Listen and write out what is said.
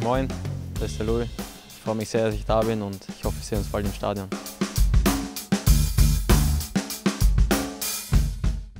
Moin, das ist der Louis. Ich freue mich sehr, dass ich da bin und ich hoffe, wir sehen uns bald im Stadion.